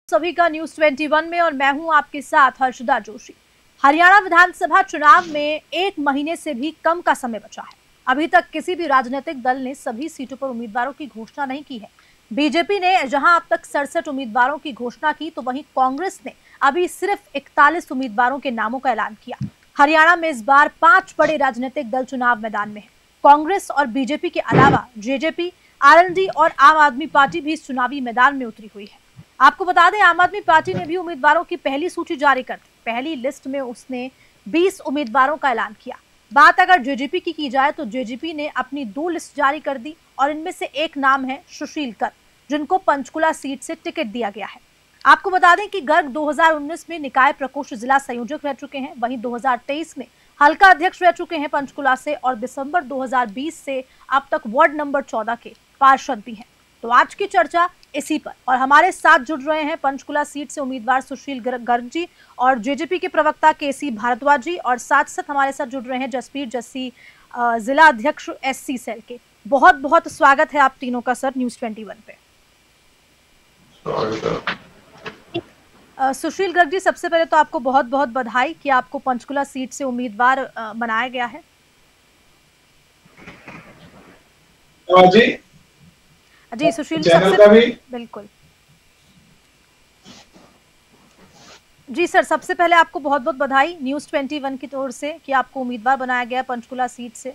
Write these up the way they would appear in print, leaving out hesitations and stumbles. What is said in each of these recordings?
सभी का न्यूज 21 में और मैं हूं आपके साथ हर्षदा जोशी। हरियाणा विधानसभा चुनाव में 1 महीने से भी कम का समय बचा है। अभी तक किसी भी राजनीतिक दल ने सभी सीटों पर उम्मीदवारों की घोषणा नहीं की है। बीजेपी ने जहां अब तक 67 उम्मीदवारों की घोषणा की, तो वहीं कांग्रेस ने अभी सिर्फ 41 उम्मीदवारों के नामों का ऐलान किया। हरियाणा में इस बार 5 बड़े राजनीतिक दल चुनाव मैदान में है। कांग्रेस और बीजेपी के अलावा जेजेपी, आरएलडी और आम आदमी पार्टी भी इस चुनावी मैदान में उतरी हुई है। आपको बता दें, आम आदमी पार्टी ने भी उम्मीदवारों की पहली सूची जारी कर दी। पहली लिस्ट में उसने 20 उम्मीदवारों का ऐलान किया। बात अगर जेजेपी की जाए तो जेजेपी ने अपनी 2 लिस्ट जारी कर दी और इनमें से एक नाम है सुशील गर्ग, जिनको पंचकुला सीट से टिकट दिया गया है। आपको बता दें कि गर्ग 2019 में निकाय प्रकोष्ठ जिला संयोजक रह चुके हैं। वहीं 2023 में हल्का अध्यक्ष रह चुके हैं पंचकुला से और दिसंबर 2020 से अब तक वार्ड नंबर 14 के पार्षद भी हैं। तो आज की चर्चा इसी पर, और हमारे साथ जुड़ रहे हैं पंचकुला सीट से उम्मीदवार सुशील गर्ग जी और जेजेपी के प्रवक्ता केसी भारद्वाज जी, और साथ साथ हमारे साथ जुड़ रहे हैं जसपीर जस्सी, जिला अध्यक्ष एससी सेल के। बहुत बहुत स्वागत है आप तीनों का सर न्यूज 21 पे। सुशील गर्ग जी, सबसे पहले तो आपको बहुत बहुत बधाई कि आपको पंचकुला सीट से उम्मीदवार बनाया गया है। जी सुशील जी, सबसे बिल्कुल जी सर, सबसे पहले आपको बहुत बहुत बधाई न्यूज 21 की ओर से कि आपको उम्मीदवार बनाया गया पंचकुला सीट से।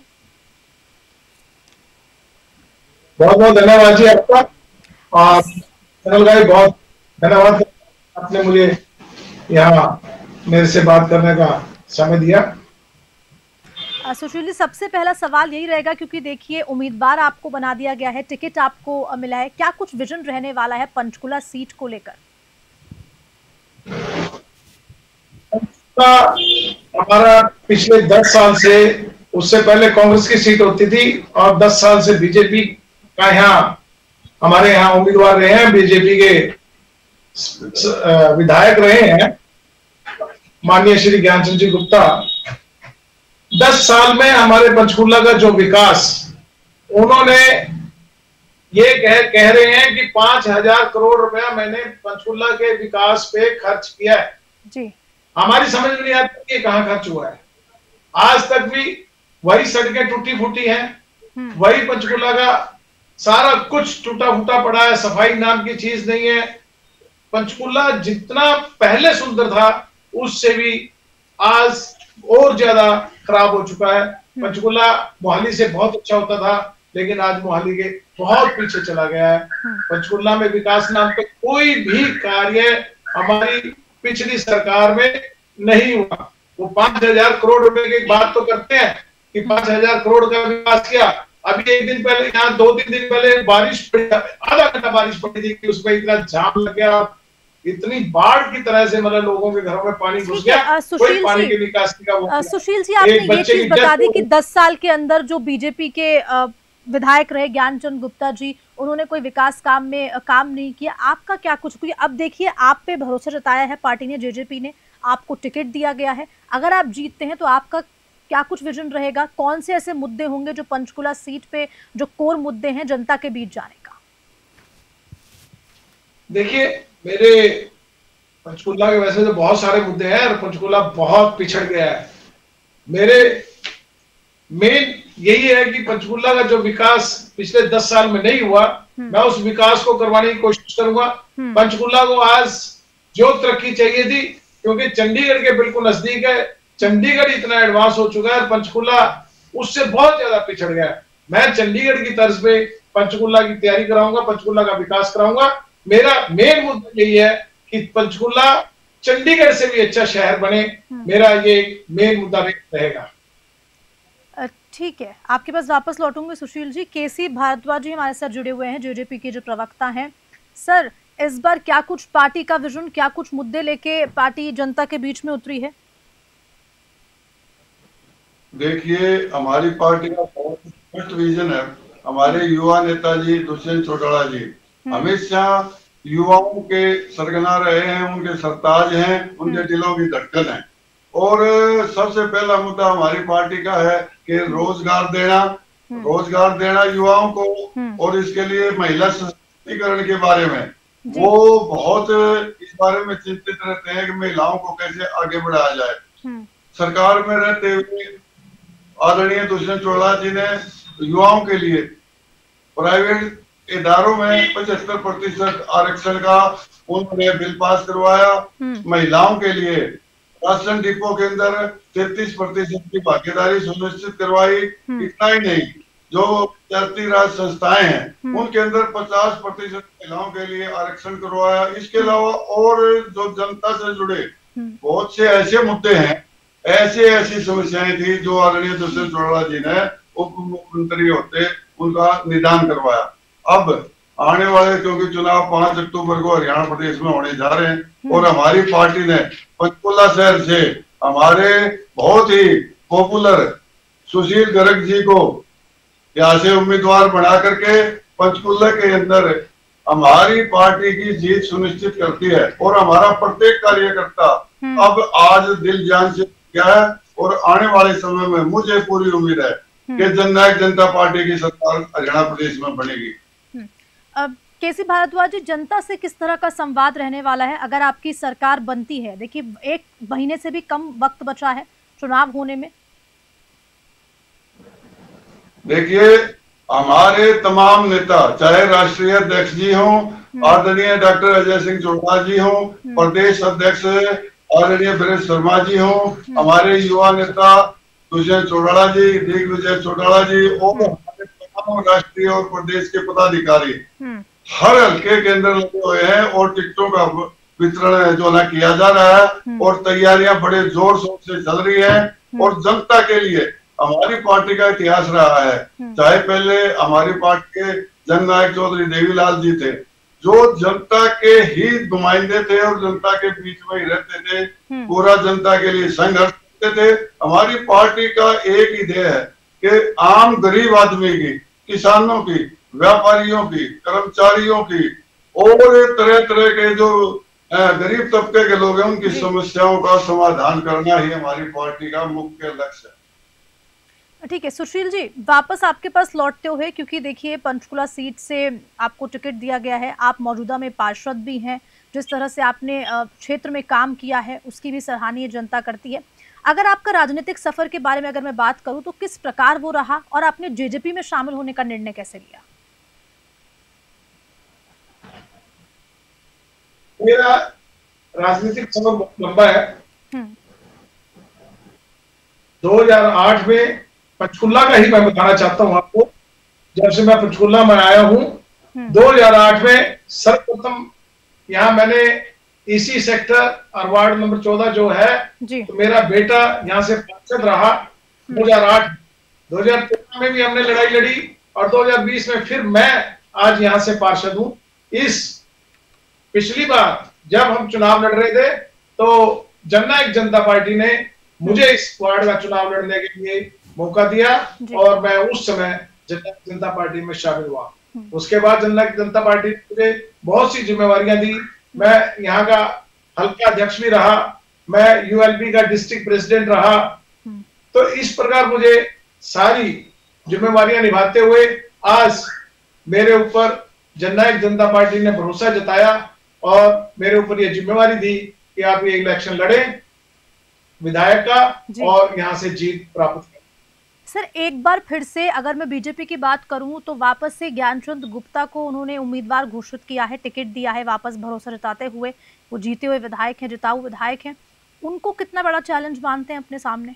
बहुत बहुत धन्यवाद जी आपका, और बहुत धन्यवाद आपने मुझे यहाँ मेरे से बात करने का समय दिया। सुशील जी, सबसे पहला सवाल यही रहेगा, क्योंकि देखिए उम्मीदवार आपको बना दिया गया है, टिकट आपको मिला है, क्या कुछ विजन रहने वाला है पंचकुला सीट को लेकर? हमारा पिछले 10 साल से, उससे पहले कांग्रेस की सीट होती थी और 10 साल से बीजेपी का यहाँ हमारे यहाँ उम्मीदवार रहे हैं, बीजेपी के विधायक रहे हैं माननीय श्री ज्ञानचंद जी गुप्ता। 10 साल में हमारे पंचकुला का जो विकास, उन्होंने ये कह रहे हैं कि 5,000 करोड़ रुपया मैंने पंचकुला के विकास पे खर्च किया है जी। हमारी समझ में नहीं आती कि कहां खर्च हुआ है। आज तक भी वही सड़कें टूटी फूटी हैं, वही पंचकुला का सारा कुछ टूटा फूटा पड़ा है, सफाई नाम की चीज नहीं है। पंचकुला जितना पहले सुंदर था उससे भी आज और ज्यादा खराब हो चुका है। पंचकुला मोहाली से बहुत अच्छा होता था, लेकिन आज मोहाली के बहुत पीछे चला गया है। पंचकुला में विकास नाम पे कोई भी कार्य हमारी पिछली सरकार में नहीं हुआ। वो 5,000 करोड़ रुपए की बात तो करते हैं कि 5,000 करोड़ का विकास किया। अभी एक दिन पहले यहाँ 2-3 दिन पहले बारिश पड़ी, आधा घंटा बारिश पड़ी थी कि उसमें इतना जाम लग गया, इतनी बाढ़ की तरह से, मतलब लोगों के घरों में पानी घुस गया। कोई पानी के निकास का सुशील जी, आपने ये चीज बता दी कि 10 साल के अंदर जो बीजेपी के विधायक रहे ज्ञानचंद गुप्ता जी, उन्होंने कोई विकास काम नहीं किया। आपका क्या कुछ, क्योंकि अब देखिए आप पे भरोसा जताया है पार्टी ने, जेजेपी ने, आपको टिकट दिया गया है। अगर आप जीतते हैं तो आपका क्या कुछ विजन रहेगा? कौन से ऐसे मुद्दे होंगे जो पंचकुला सीट पे जो कोर मुद्दे हैं जनता के बीच जाने का? देखिए, मेरे पंचकुला के वैसे तो बहुत सारे मुद्दे हैं और पंचकुला बहुत पिछड़ गया है। मेरे मेन यही है कि पंचकुला का जो विकास पिछले 10 साल में नहीं हुआ, मैं उस विकास को करवाने की कोशिश करूंगा। पंचकुला को आज जो तरक्की चाहिए थी, क्योंकि चंडीगढ़ के बिल्कुल नजदीक है, चंडीगढ़ इतना एडवांस हो चुका है, पंचकुला उससे बहुत ज्यादा पिछड़ गया है। मैं चंडीगढ़ की तर्ज पे पंचकुला की तैयारी कराऊंगा, पंचकुला का विकास कराऊंगा। मेरा मेन मुद्दा यही है कि पंचकुला चंडीगढ़ से भी अच्छा शहर बने। मेरा ये मेन मुद्दा रहेगा। ठीक है, आपके पास वापस लौटूंगे सुशील जी। केसी भारद्वाज जी हमारे साथ जुड़े हुए हैं, जेजेपी के जो प्रवक्ता हैं। सर, इस बार क्या कुछ पार्टी का विजन, क्या कुछ मुद्दे लेके पार्टी जनता के बीच में उतरी है? देखिए, हमारी पार्टी का बहुत स्पष्ट विजन है। हमारे युवा नेता जी दुष्यंत चौटाला जी हमेशा युवाओं के सरगना रहे हैं, उनके सरताज हैं, उनके दिलों की धड़कन है। और सबसे पहला मुद्दा हमारी पार्टी का है कि रोजगार देना युवाओं को, और इसके लिए महिला सशक्तिकरण के बारे में वो बहुत इस बारे में चिंतित रहते हैं कि महिलाओं को कैसे आगे बढ़ाया जाए। सरकार में रहते हुए आदरणीय दुष्यंत चौटाला जी ने युवाओं के लिए प्राइवेट इदारों में 75% आरक्षण का उन्होंने बिल पास करवाया। महिलाओं के लिए राशन डिपो के अंदर 33% की भागीदारी सुनिश्चित करवाई। इतना ही नहीं, जो पंचायती राज संस्थाएं हैं उनके अंदर 50% महिलाओं के लिए आरक्षण करवाया। इसके अलावा और जो जनता से जुड़े बहुत से ऐसे मुद्दे हैं, ऐसी समस्याएं थी जो आदरणीय दुष्यंत चौटाला जी ने उप मुख्यमंत्री होते उनका निदान करवाया। अब आने वाले, क्योंकि चुनाव 5 अक्टूबर को हरियाणा प्रदेश में होने जा रहे हैं और हमारी पार्टी ने पंचकुला शहर से हमारे बहुत ही पॉपुलर सुशील गर्ग जी को यहाँ से उम्मीदवार बना करके पंचकुला के अंदर हमारी पार्टी की जीत सुनिश्चित करती है। और हमारा प्रत्येक कार्यकर्ता अब आज दिल जान से किया है और आने वाले समय में मुझे पूरी उम्मीद है कि जननायक जनता पार्टी की सरकार हरियाणा प्रदेश में बनेगी। अब केसी भारद्वाज जी, जनता से किस तरह का संवाद रहने वाला है अगर आपकी सरकार बनती है? देखिए 1 महीने से भी कम वक्त बचा है चुनाव होने में। देखिए, हमारे तमाम नेता, चाहे राष्ट्रीय अध्यक्ष जी हों, आदरणीय डॉक्टर अजय सिंह चौटाला जी हों, प्रदेश अध्यक्ष आदरणीय वीरेंद्र शर्मा जी हों, हमारे युवा नेता दुष्यंत चौटाला जी, दिग्विजय चौटाला जी और हमारे तमाम राष्ट्रीय और प्रदेश के पदाधिकारी हर हल्के के अंदर लगे हुए हैं और टिकटों का वितरण जो ना किया जा रहा है और तैयारियां बड़े जोर शोर से चल रही है। और जनता के लिए हमारी पार्टी का इतिहास रहा है, चाहे पहले हमारी पार्टी के जननायक चौधरी देवीलाल जी थे जो जनता के ही नुमाइंदे थे और जनता के बीच में ही रहते थे, पूरा जनता के लिए संघर्ष करते थे। हमारी पार्टी का एक ही ध्येय है कि आम गरीब आदमी की, किसानों की, व्यापारियों की, कर्मचारियों की और तरह तरह के जो गरीब तबके के लोग हैं उनकी समस्याओं का समाधान करना ही हमारी पार्टी का मुख्य लक्ष्य है। ठीक है सुशील जी, वापस आपके पास लौटते हुए, क्योंकि देखिए पंचकुला सीट से आपको टिकट दिया गया है, आप मौजूदा में पार्षद भी हैं, जिस तरह से आपने क्षेत्र में काम किया है उसकी भी सराहनीय जनता करती है। अगर आपका राजनीतिक सफर के बारे में अगर मैं बात करूं तो किस प्रकार वो रहा और आपने जेजेपी में शामिल होने का निर्णय कैसे लिया? मेरा राजनीतिक सफर बहुत लंबा है। 2008 में पंचकुला का ही मैं बताना चाहता हूं आपको। जब से मैं पंचकुला में आया हूं 2008 में सर्वप्रथम यहाँ मैंने इसी सेक्टर और वार्ड नंबर 14 जो है तो मेरा बेटा यहाँ से पार्षद रहा 2008। 2013 में भी हमने लड़ाई लड़ी और 2020 में फिर मैं आज यहाँ से पार्षद हूँ। इस पिछली बार जब हम चुनाव लड़ रहे थे तो जननायक जनता पार्टी ने मुझे इस वार्ड का चुनाव लड़ने के लिए मौका दिया और मैं उस समय जननायक जनता पार्टी में शामिल हुआ। उसके बाद जननायक जनता पार्टी ने मुझे बहुत सी जिम्मेवारियां दी। मैं यहाँ का हल्का अध्यक्ष भी रहा, मैं यूएलपी का डिस्ट्रिक्ट प्रेसिडेंट रहा। तो इस प्रकार मुझे सारी जिम्मेवारियां निभाते हुए आज मेरे ऊपर जननायक जनता पार्टी ने भरोसा जताया और मेरे ऊपर ये जिम्मेवारी दी कि आप ये इलेक्शन लड़ें विधायक का और यहाँ से जीत प्राप्त करें। सर एक बार फिर से अगर मैं बीजेपी की बात करूं तो वापस से ज्ञानचंद गुप्ता को उन्होंने उम्मीदवार घोषित किया है, टिकट दिया है, वापस भरोसा जताते हुए। वो जीते हुए विधायक हैं, जिताऊ विधायक हैं, उनको कितना बड़ा चैलेंज मानते हैं अपने सामने?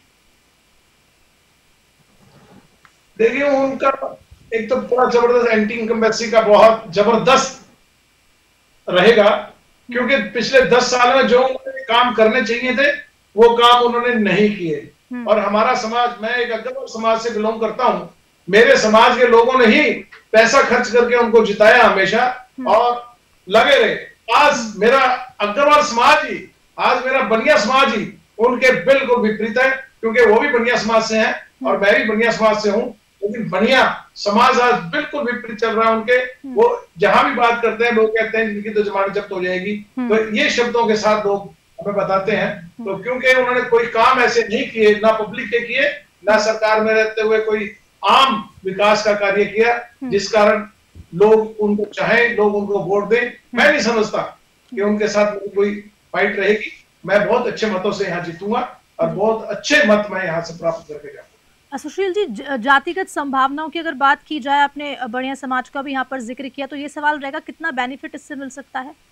देखिए उनका एक तो पूरा जबरदस्त एंटी इनकम्बेंसी का बहुत जबरदस्त रहेगा, क्योंकि पिछले 10 साल में जो उन्होंने काम करने चाहिए थे वो काम उन्होंने नहीं किए। और हमारा समाज, मैं एक अग्रवाल समाज से बिलोंग करता हूं, मेरे समाज के लोगों ने ही पैसा खर्च करके उनको जिताया हमेशा और लगे रहे। आज मेरा अग्रवाल समाज ही, आज मेरा बनिया समाज ही उनके बिल्कुल विपरीत है, क्योंकि वो भी बनिया समाज से हैं और मैं भी बनिया समाज से हूं, लेकिन बनिया समाज आज बिल्कुल विपरीत चल रहा है उनके। वो जहां भी बात करते हैं लोग कहते हैं इनकी तो जमानत जब्त हो जाएगी, तो ये शब्दों के साथ लोग हमें बताते हैं। तो क्योंकि उन्होंने कोई काम ऐसे नहीं किए, ना पब्लिक के किए, ना सरकार में रहते हुए कोई आम विकास का कार्य किया, जिस कारण लोग उनको चाहें, लोग उनको वोट दें। मैं नहीं समझता कि उनके साथ कोई फाइट रहेगी। मैं बहुत अच्छे मतों से यहाँ जीतूंगा और बहुत अच्छे मत मैं यहाँ से प्राप्त करके जाऊंगा। सुशील जी, जातिगत संभावनाओं की अगर बात की जाए, आपने बनिया समाज का भी यहाँ पर जिक्र किया, तो ये सवाल रहेगा कितना बेनिफिट इससे मिल सकता है?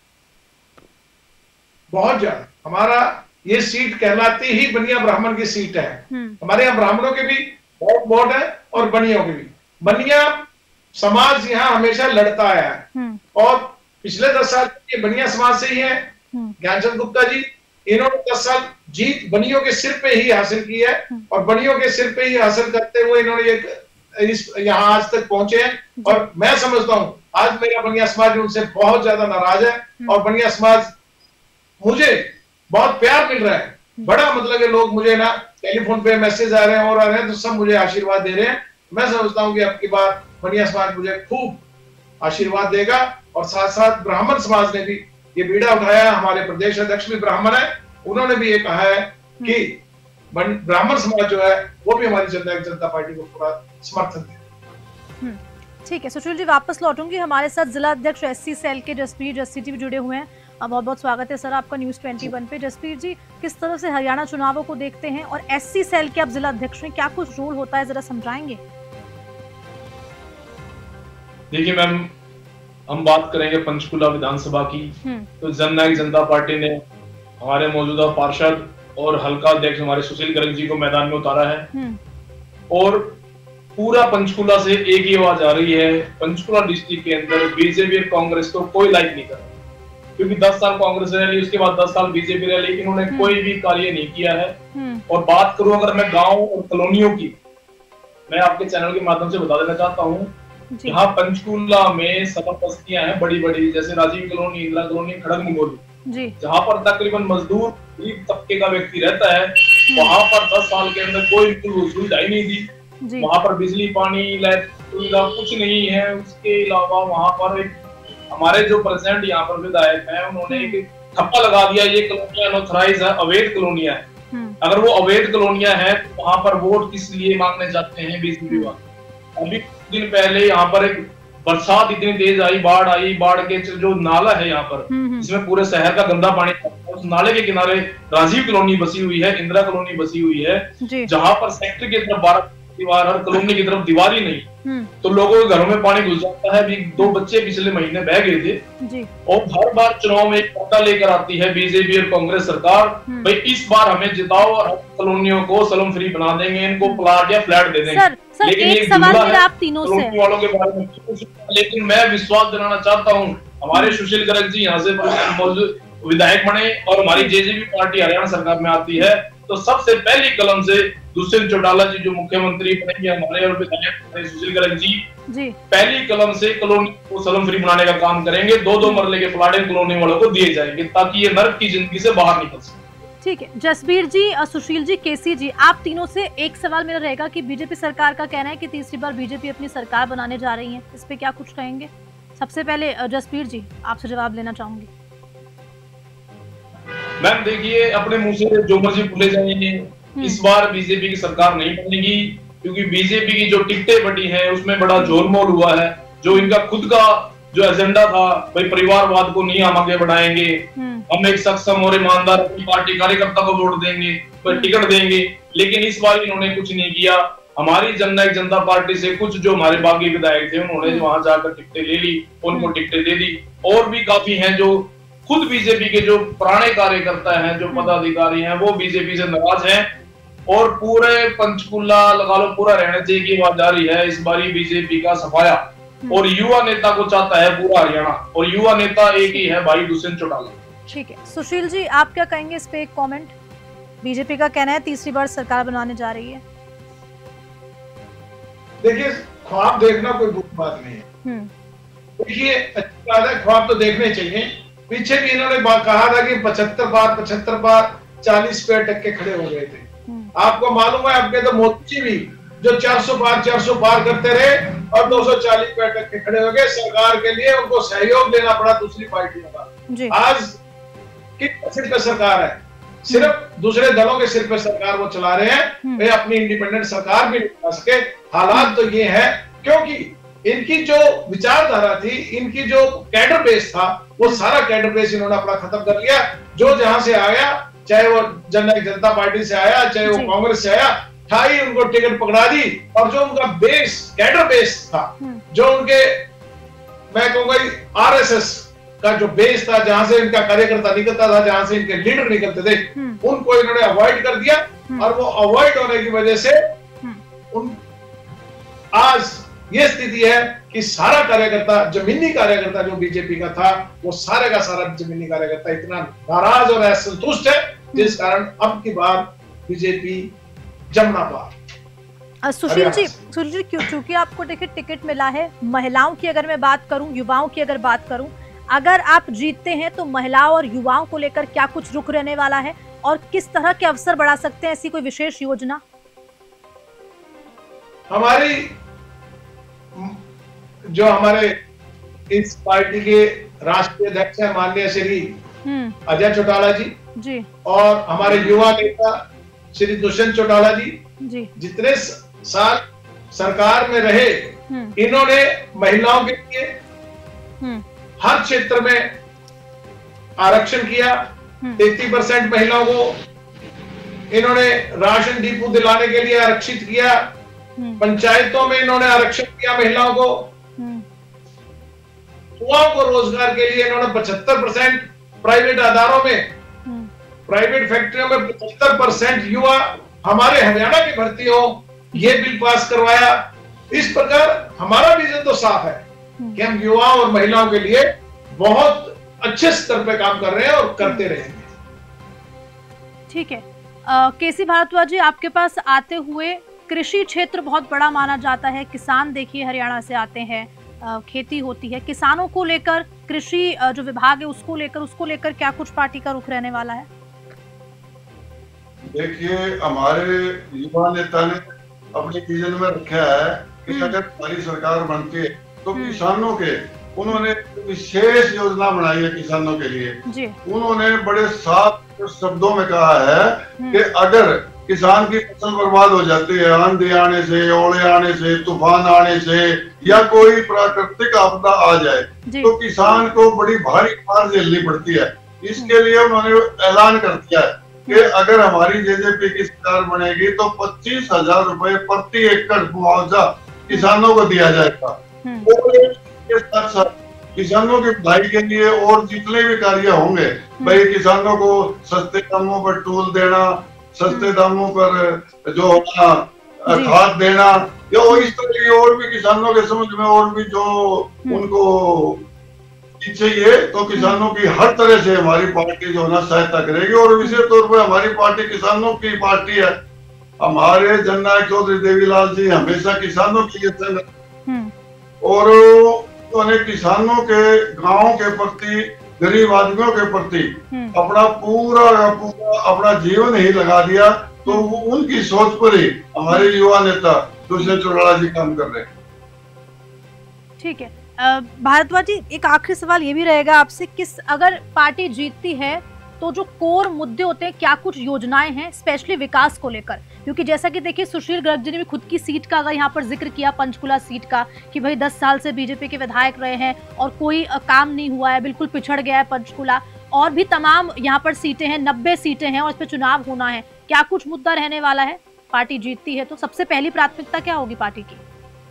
बहुत ज्यादा। हमारा ये सीट कहलाती ही बनिया ब्राह्मण की सीट है। हमारे यहाँ ब्राह्मणों के भी बहुत वोट है और बनियों के भी। बनिया समाज यहाँ हमेशा लड़ता आया है और पिछले 10 साल ये बनिया समाज से ही है। ज्ञानचंद गुप्ता जी, इन्होंने 10 साल जीत बनियों के सिर पे ही हासिल की है और बनियों के सिर पे ही हासिल करते हुए इन्होंने यहाँ आज तक पहुंचे हैं। और मैं समझता हूँ आज मेरा बनिया समाज उनसे बहुत ज्यादा नाराज है और बनिया समाज मुझे बहुत प्यार मिल रहा है। बड़ा मतलब है, लोग मुझे ना टेलीफोन पे मैसेज आ रहे हैं और आ रहे हैं, तो सब मुझे आशीर्वाद दे रहे हैं। मैं समझता हूँ कि अब की बार बनिया समाज मुझे खूब आशीर्वाद देगा और साथ साथ ब्राह्मण समाज ने भी ये बीड़ा उठाया। हमारे प्रदेश अध्यक्ष भी ब्राह्मण है, उन्होंने भी ये कहा है कि ब्राह्मण समाज जो है वो भी हमारी जननायक जनता पार्टी को पूरा समर्थन दे। ठीक है सुशील जी, वापस लौटूंगी। हमारे साथ जिला अध्यक्ष एससी सेल के जसबीर जस्सी जी भी जुड़े हुए हैं। बहुत बहुत स्वागत है सर आपका न्यूज़ 21 पे। जसबीर जी, किस तरह से हरियाणा चुनावों को देखते हैं और एससी सेल के आप जिला अध्यक्ष हैं, क्या कुछ रोल होता है, जरा समझाएंगे? देखिए मैम, हम बात करेंगे पंचकुला विधानसभा की, तो जननायक जनता पार्टी ने हमारे मौजूदा पार्षद और हल्का अध्यक्ष हमारे सुशील गर्ग जी को मैदान में उतारा है और पूरा पंचकुला से एक ही आवाज आ रही है, पंचकुला डिस्ट्रिक्ट के अंदर बीजेपी और कांग्रेस को कोई लाइक नहीं कर रहा, क्योंकि 10 साल कांग्रेस रह ली, उसके बाद 10 साल बीजेपी रह ली, इन्होंने कोई भी कार्य नहीं किया है। और बात करूं अगर मैं गांव और कॉलोनियों की, मैं आपके चैनल के माध्यम से बता देना चाहता हूं, यहाँ पंचकुला में 7 बस्तियां हैं बड़ी बड़ी, जैसे राजीव कॉलोनी, इंदिरा कॉलोनी, खड़ग मंगोली, जहाँ पर तकरीबन मजदूर गरीब तबके का व्यक्ति रहता है। वहां पर 10 साल के अंदर कोई सुविधा ही नहीं दी। वहां पर बिजली, पानी, लाइट सुविधा कुछ नहीं है। उसके अलावा वहां पर एक हमारे जो प्रेसिडेंट यहाँ पर विधायक हैं, उन्होंने एक ठप्पा लगा दिया, ये कॉलोनियां अनऑथराइज है, अवैध कॉलोनियां है। अगर वो अवैध कॉलोनियां हैं तो वहां पर वोट किस लिए मांगने जाते हैं बीजेपी वाले? अभी दिन पहले यहाँ पर एक बरसात इतनी तेज आई, बाढ़ आई, बाढ़ के जो नाला है यहाँ पर, इसमें पूरे शहर का गंदा पानी, उस नाले के किनारे राजीव कॉलोनी बसी हुई है, इंदिरा कॉलोनी बसी हुई है, जहाँ पर सेक्टर की तरफ 12 दीवार और कॉलोनी की तरफ दीवार ही नहीं, तो लोगों के घरों में पानी घुस जाता है। अभी 2 बच्चे पिछले महीने बह गए थे। और हर बार चुनाव में एक पता लेकर आती है बीजेपी और कांग्रेस सरकार, भाई इस बार हमें जिताओ और कॉलोनियों को स्लम फ्री बना देंगे, इनको प्लाट या फ्लैट दे देंगे। लेकिन एक सवाल मेरा आप तीनों से है वालों के बारे में, लेकिन मैं विश्वास दिलाना चाहता हूँ, हमारे सुशील गर्ग जी यहाँ से मौजूद विधायक बने और हमारी जेजेपी पार्टी हरियाणा सरकार में आती है, तो सबसे पहली कलम से दुष्यंत चौटाला जी जो मुख्यमंत्री बनेंगे हमारे और विधायक सुशील गर्ग जी पहली कलम से कॉलोनी को स्लम फ्री बनाने का काम करेंगे। 2-2 मरले के फ्लैट कॉलोनी वालों को दिए जाएंगे ताकि ये नर्क की जिंदगी से बाहर निकल सके। ठीक है जसबीर जी, सुशील जी, केसी जी, आप तीनों से एक सवाल मेरा रहेगा कि बीजेपी सरकार का कहना है कि तीसरी बार बीजेपी अपनी सरकार बनाने जा रही है, इस पे क्या कुछ कहेंगे? सबसे पहले जसबीर जी आपसे जवाब लेना चाहूंगी। मैम देखिए, अपने मुंह से जो मर्जी बोले जाएंगे, इस बार बीजेपी की सरकार नहीं बनेगी, क्योंकि बीजेपी की जो टिकटें बटी हैं उसमें बड़ा झोलमोल हुआ है। जो इनका खुद का जो एजेंडा था, भाई परिवारवाद को नहीं हम आगे बढ़ाएंगे, हम एक सक्षम और ईमानदार अपनी पार्टी कार्यकर्ता को वोट देंगे, टिकट देंगे, लेकिन इस बार इन्होंने कुछ नहीं किया। हमारी जननायक जनता पार्टी से कुछ जो हमारे बागी विधायक थे उन्होंने वहां जाकर टिकटें ले ली, उनको टिकटें दे दी। और भी काफी हैं जो खुद बीजेपी के जो पुराने कार्यकर्ता हैं, जो पदाधिकारी हैं, वो बीजेपी से नाराज हैं और पूरे पंचकुला लगा लो पूरा रहना चाहिए की आवाज आ रही है इस बारी बीजेपी का सफाया। और युवा नेता को चाहता है पूरा हरियाणा, और युवा नेता एक ही है, भाई दुष्यंत चौटाला। ठीक है सुशील जी, आप क्या कहेंगे इस पे? एक कमेंट। बीजेपी का कहना है तीसरी बार सरकार बनाने जा रही है। देखिए, ख्वाब देखना कोई बुरी बात नहीं है। देखिए, अच्छी बात है, ख्वाब तो देखने चाहिए। पीछे भी इन्होंने कहा था कि 75 बार 40 पे टक्के खड़े हो गए थे। आपको मालूम है, आपके तो मोदी जी भी जो 400 पार करते रहे और 240 पे टक्के खड़े हो गए। सरकार के लिए उनको सहयोग लेना पड़ा दूसरी पार्टियों का। आज किस सिर पे सरकार है? सिर्फ दूसरे दलों के सिर पे सरकार वो चला रहे हैं। वे अपनी इंडिपेंडेंट सरकार भी नहीं बना सके। हालात तो ये है क्योंकि इनकी जो विचारधारा थी, इनकी जो कैडर बेस था, वो सारा कैडर बेस इन्होंने अपना खत्म कर लिया। जो जहां से आया, चाहे वो जननायक जनता पार्टी से आया, चाहे वो कांग्रेस से आया, ठाई उनको टिकट पकड़ा दी। और जो उनका बेस, कैडर बेस था, जो उनके, मैं कहूंगा आरएसएस का जो बेस था, जहां से इनका कार्यकर्ता निकलता था, जहां से इनके लीडर निकलते थे, उनको इन्होंने अवॉइड कर दिया। और वो अवॉइड होने की वजह से आज ये स्थिति है कि सारा कार्यकर्ता, जमीनी कार्यकर्ता जो बीजेपी का था, वो सारे का सारा जमीनी कार्यकर्ता इतना नाराज और असंतुष्ट है, जिस कारण अब की बार बीजेपी जमना पार। सुशील जी, क्योंकि आपको देखिए टिकट मिला है, महिलाओं की अगर मैं बात करूं, युवाओं की अगर बात करूं, अगर आप जीतते हैं तो महिलाओं और युवाओं को लेकर क्या कुछ रुख रहने वाला है और किस तरह के अवसर बढ़ा सकते हैं, ऐसी कोई विशेष योजना? हमारी जो हमारे इस पार्टी के राष्ट्रीय अध्यक्ष हैं माननीय श्री अजय चौटाला जी और हमारे युवा नेता श्री दुष्यंत चौटाला जी जितने साल सरकार में रहे, इन्होंने महिलाओं के लिए हर क्षेत्र में आरक्षण किया। 33% महिलाओं को इन्होंने राशन डिपो दिलाने के लिए आरक्षित किया। पंचायतों में इन्होंने आरक्षण किया महिलाओं को। युवाओं को रोजगार के लिए इन्होंने 75%, प्राइवेट आधारों में, प्राइवेट फैक्ट्रियों में 75% युवा हमारे हरियाणा की भर्ती हो, ये बिल पास करवाया। इस प्रकार हमारा विजन तो साफ है कि हम युवाओं और महिलाओं के लिए बहुत अच्छे स्तर पे काम कर रहे हैं और करते रहेंगे। ठीक है, केसी भारद्वाज जी, आपके पास आते हुए कृषि क्षेत्र बहुत बड़ा माना जाता है। किसान देखिए हरियाणा से आते हैं, खेती होती है। किसानों को लेकर, कृषि जो विभाग है उसको लेकर क्या कुछ पार्टी का रुख रहने वाला है? देखिए, हमारे युवा नेता ने अपने विजन में रखा है कि अगर हमारी सरकार बनती है तो किसानों के, उन्होंने विशेष योजना बनाई है किसानों के लिए। उन्होंने बड़े साफ शब्दों में कहा है कि अगर किसान की फसल बर्बाद हो जाती है, आंधी आने से, ओले आने से, तूफान आने से या कोई प्राकृतिक आपदा आ जाए, तो किसान को बड़ी भारी मार झेलनी पड़ती है। इसके लिए उन्होंने ऐलान कर दिया है कि अगर हमारी जेजेपी की सरकार बनेगी तो 25,000 रुपए प्रति एकड़ मुआवजा किसानों को दिया जाएगा। और इसके साथ साथ किसानों की भलाई के लिए और जितने भी कार्य होंगे, भाई किसानों को सस्ते दामों पर टूल देना, सस्ते दामों पर जो खाद देना, या इस तरह की और भी किसानों के समझ में और भी जो उनको चाहिए, तो किसानों की हर तरह से हमारी पार्टी जो है ना सहायता करेगी। और विशेष तौर पर हमारी पार्टी किसानों की पार्टी है। हमारे जननायक चौधरी देवीलाल जी हमेशा किसानों के लिए थे और उन्होंने किसानों के, गाँव के प्रति, गरीब आदमियों के प्रति अपना पूरा अपना जीवन ही लगा दिया। तो उनकी सोच पर ही हमारे युवा नेता दुष्यंत चौटाला जी काम कर रहे हैं। ठीक है, भारद्वाज जी, एक आखिरी सवाल ये भी रहेगा आपसे, किस, अगर पार्टी जीतती है तो जो कोर मुद्दे होते हैं, क्या कुछ योजनाएं हैं स्पेशली विकास को लेकर? क्योंकि जैसा कि देखिए सुशील गर्ग जी ने भी खुद की सीट का अगर यहाँ पर जिक्र किया, पंचकुला सीट का, कि भाई 10 साल से बीजेपी के विधायक रहे हैं और कोई काम नहीं हुआ है, बिल्कुल पिछड़ गया है पंचकुला। और भी तमाम यहाँ पर सीटें हैं, 90 सीटें हैं और इस पर चुनाव होना है। क्या कुछ मुद्दा रहने वाला है पार्टी जीतती है तो? सबसे पहली प्राथमिकता क्या होगी पार्टी की?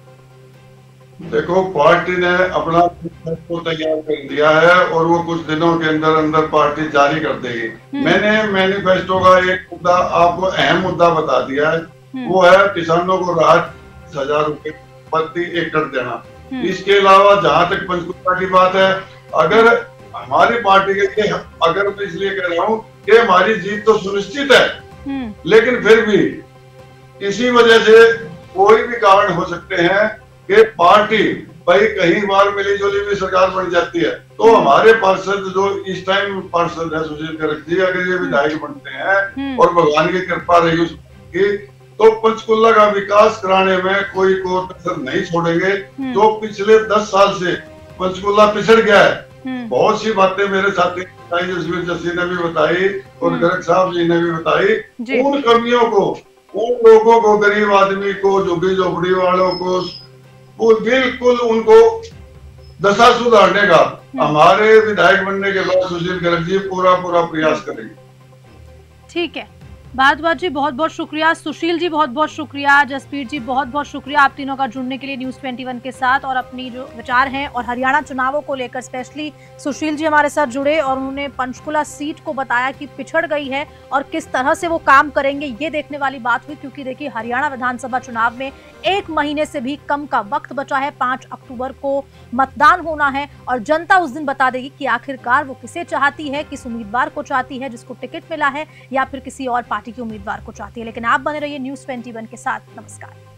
देखो, पार्टी ने अपना मैनिफेस्टो तैयार कर दिया है और वो कुछ दिनों के अंदर पार्टी जारी कर देगी। मैंने मैनिफेस्टो का एक मुद्दा आपको, अहम मुद्दा बता दिया है, वो है किसानों को राहत 1000 रुपए प्रति एकड़ देना। इसके अलावा जहां तक पंचकुला की बात है, अगर हमारी पार्टी के लिए, अगर मैं इसलिए कह रहा हूँ कि हमारी जीत तो सुनिश्चित है, लेकिन फिर भी किसी वजह से कोई भी कारण हो सकते हैं कि पार्टी, भाई कहीं बार मिली जुली भी सरकार बन जाती है, तो हमारे पार्षद जो इस टाइम पार्षद है सुशील गर्ग जी, अगर ये विधायक बनते हैं और भगवान की कृपा रही उसकी, तो पंचकुला का विकास कराने में कोई कोर कसर नहीं छोड़ेंगे। जो पिछले 10 साल से पंचकुला पिछड़ गया है, बहुत सी बातें मेरे साथी जसवीर जस्सी ने भी बताई और गर्ग साहब जी ने भी बताई। उन कमियों को, उन लोगों को, गरीब आदमी को, झुग्गी झोपड़ी वालों को, वो बिल्कुल उनको दशा सुधारने का हमारे विधायक बनने के बाद सुशील गर्ग जी पूरा प्रयास करेंगे। ठीक है, भारद्वाज जी बहुत बहुत शुक्रिया, सुशील जी बहुत बहुत शुक्रिया, जसप्रीत जी बहुत बहुत शुक्रिया आप तीनों का जुड़ने के लिए न्यूज़ 21 के साथ और अपनी जो विचार हैं और हरियाणा चुनावों को लेकर स्पेशली सुशील जी हमारे साथ जुड़े और उन्होंने पंचकुला सीट को बताया कि पिछड़ गई है और किस तरह से वो काम करेंगे। ये देखने वाली बात हुई क्योंकि देखिए हरियाणा विधानसभा चुनाव में 1 महीने से भी कम का वक्त बचा है। 5 अक्टूबर को मतदान होना है और जनता उस दिन बता देगी कि आखिरकार वो किसे चाहती है, किस उम्मीदवार को चाहती है जिसको टिकट मिला है या फिर किसी और पार्टी के उम्मीदवार को चाहती है। लेकिन आप बने रहिए न्यूज़ 21 के साथ। नमस्कार।